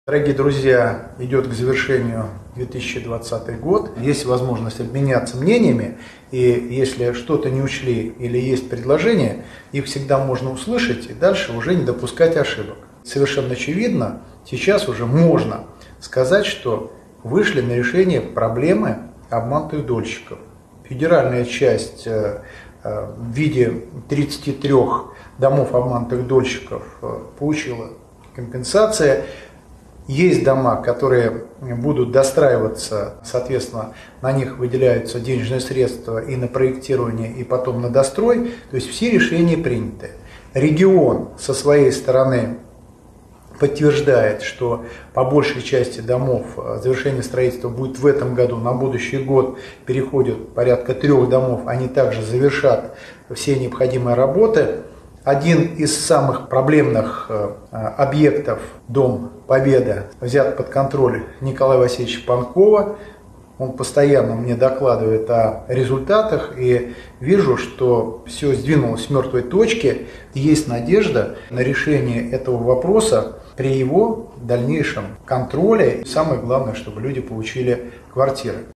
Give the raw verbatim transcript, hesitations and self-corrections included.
Дорогие друзья, идет к завершению две тысячи двадцатый год. Есть возможность обменяться мнениями, и если что-то не учли или есть предложения, их всегда можно услышать и дальше уже не допускать ошибок. Совершенно очевидно, сейчас уже можно сказать, что вышли на решение проблемы обманутых дольщиков. Федеральная часть в виде тридцати трёх домов обманутых дольщиков получила компенсации. Есть дома, которые будут достраиваться, соответственно, на них выделяются денежные средства и на проектирование, и потом на дострой. То есть все решения приняты. Регион со своей стороны подтверждает, что по большей части домов завершение строительства будет в этом году, на будущий год переходят порядка трех домов, они также завершат все необходимые работы. Один из самых проблемных объектов, дом Победа, взят под контроль Николая Васильевича Панкова. Он постоянно мне докладывает о результатах, и вижу, что все сдвинулось с мертвой точки. Есть надежда на решение этого вопроса при его дальнейшем контроле. И самое главное, чтобы люди получили квартиры.